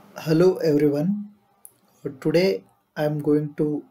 Hello everyone. Today I am going to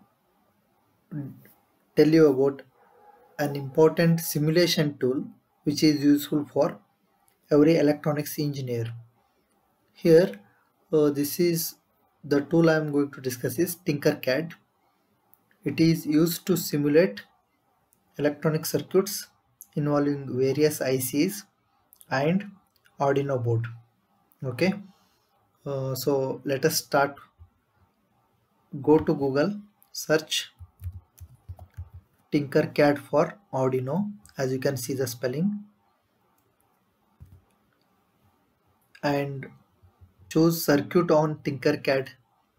tell you about an important simulation tool which is useful for every electronics engineer. Here, this is the tool I am going to discuss is Tinkercad. It is used to simulate electronic circuits involving various ICs and Arduino board. Okay, so let us start. Go to Google, search Tinkercad for Arduino, as you can see the spelling, and choose circuit on Tinkercad,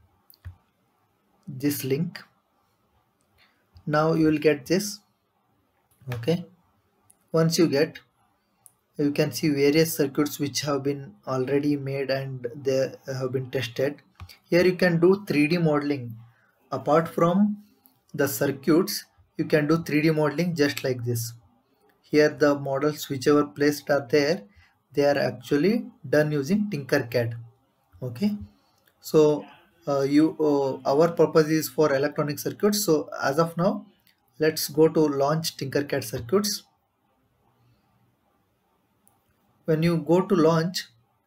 this link. Now you will get this. Okay, once you get, you can see various circuits which have been already made and they have been tested. Here you can do 3D modeling. Apart from the circuits, you can do 3D modeling just like this. Here the models whichever placed are there, they are actually done using Tinkercad. Okay, so our purpose is for electronic circuits. So as of now, let's go to launch Tinkercad circuits. When you go to launch,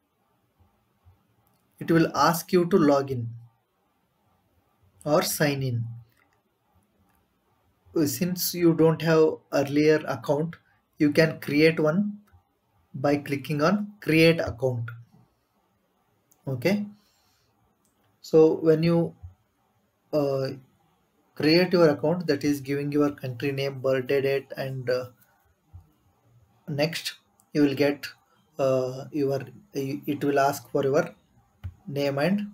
it will ask you to log in or sign in. Since you don't have earlier account, you can create one by clicking on create account. Okay, so when you uh, create your account, that is giving your country name, birthday date, and next you will get your it will ask for your name and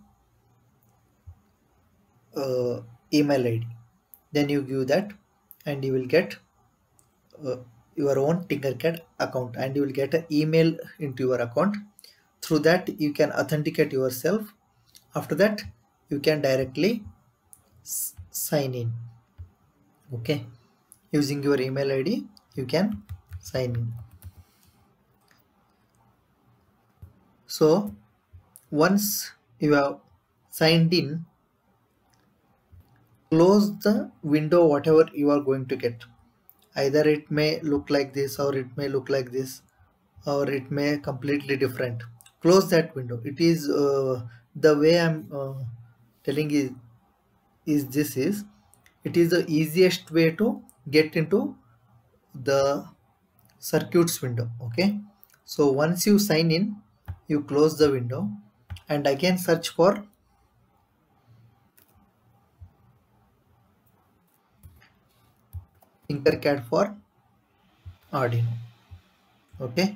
email id. Then you give that and you will get uh, your own Tinkercad account, and you will get an email into your account. Through that you can authenticate yourself. After that you can directly sign in. Okay, using your email id you can sign in. So once you have signed in, close the window whatever you are going to get. Either it may look like this, or it may look like this, or it may completely different. Close that window. It is the way I'm telling is this is it is the easiest way to get into the circuits window. Okay, so once you sign in, you close the window and again search for Tinkercad for Arduino. Okay,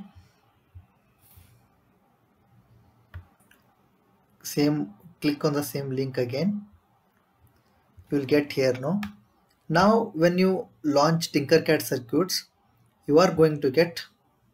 same, click on the same link again. You will get here. Now when you launch Tinkercad circuits, you are going to get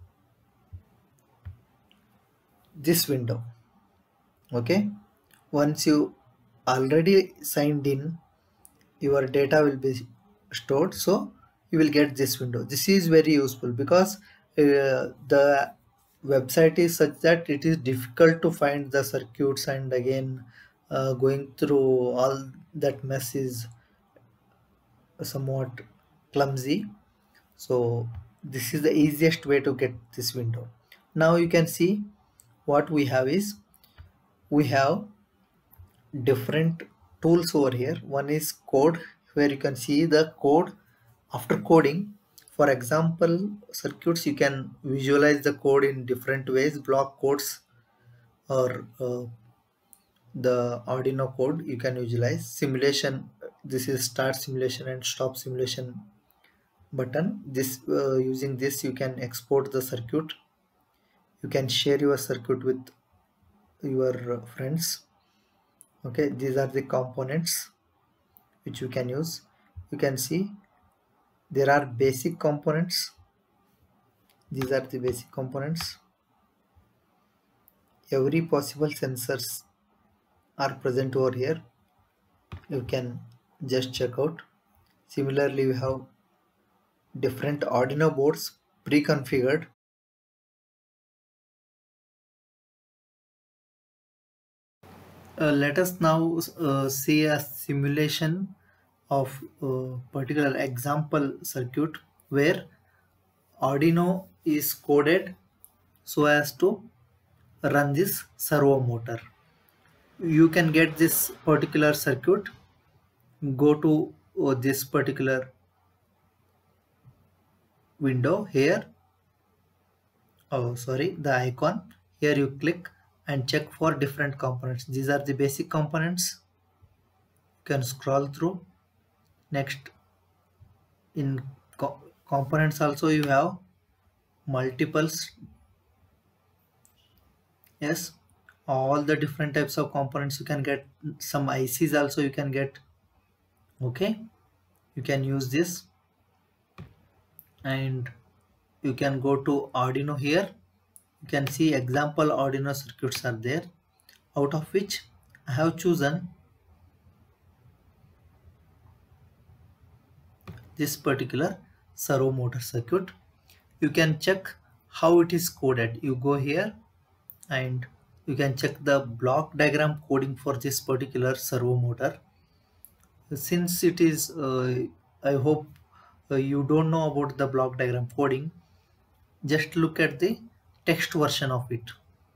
this window. Okay, once you already signed in, your data will be stored, so you will get this window. This is very useful because the website is such that it is difficult to find the circuits, and again going through all that mess is somewhat clumsy. So this is the easiest way to get this window. Now you can see what we have is we have different tools over here. One is code, where you can see the code after coding. For example, circuits, you can visualize the code in different ways, block codes or the Arduino code you can visualize. Simulation, this is start simulation and stop simulation button. This using this you can export the circuit. You can share your circuit with your friends. Okay, these are the components which you can use. You can see there are basic components. These are the basic components. Every possible sensors are present over here. You can just check out. Similarly, we have different Arduino boards pre-configured. Let us now see a simulation of a particular example circuit where Arduino is coded so as to run this servo motor. You can get this particular circuit, go to this particular window here, oh sorry, the icon. Here you click and check for different components. These are the basic components. You can scroll through. Next, in components also you have multiples. Yes, all the different types of components you can get. Some ICs also you can get. Okay, you can use this, and you can go to Arduino. Here you can see example Arduino circuits are there, out of which I have chosen this particular servo motor circuit. You can check how it is coded. You go here and you can check the block diagram coding for this particular servo motor. Since it is I hope you don't know about the block diagram coding, just look at the text version of it.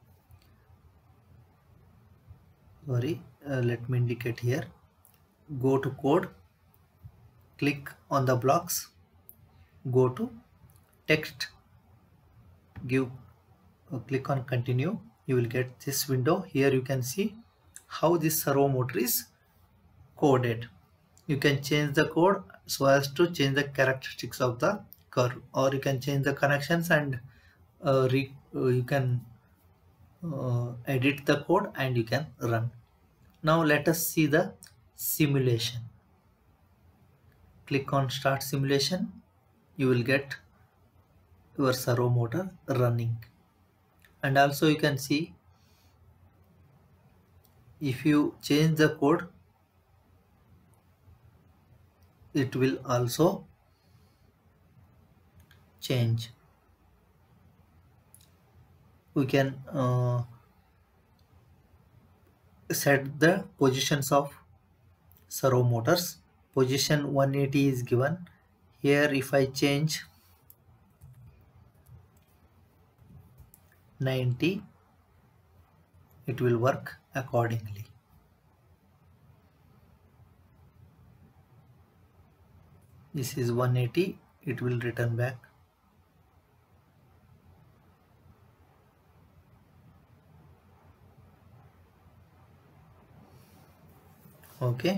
Sorry, let me indicate here. Go to code, click on the blocks, go to text, give click on continue. You will get this window. Here you can see how this servo motor is coded. You can change the code so as to change the characteristics of the curve, or you can change the connections and you can edit the code and you can run. Now let us see the simulation. Click on start simulation. You will get your servo motor running, and also you can see if you change the code, it will also change. We can set the positions of servo motors. Position 180 is given. Here if I change 90, it will work accordingly. This is 180, it will return back. Okay,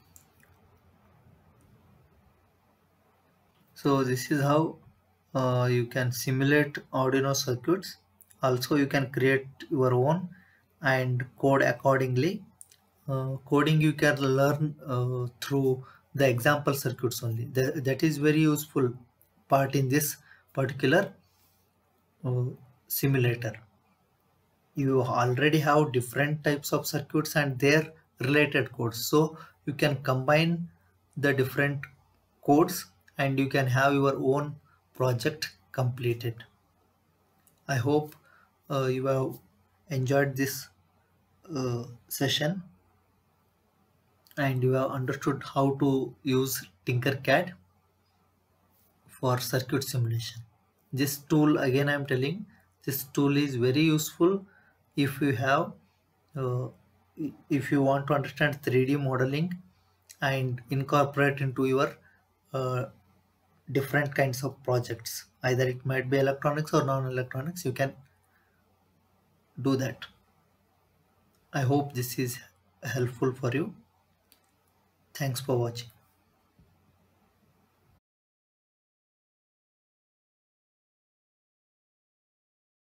so this is how you can simulate Arduino circuits. Also you can create your own and code accordingly. Coding you can learn through the example circuits only. That is very useful part in this particular uh, simulator. You already have different types of circuits and their related codes, so you can combine the different codes and you can have your own project completed. I hope you have enjoyed this session and you have understood how to use Tinkercad for circuit simulation. This tool, again I am telling, this tool is very useful if you have uh, if you want to understand 3D modeling and incorporate into your uh, different kinds of projects. Either it might be electronics or non-electronics, you can do that. I hope this is helpful for you. Thanks for watching.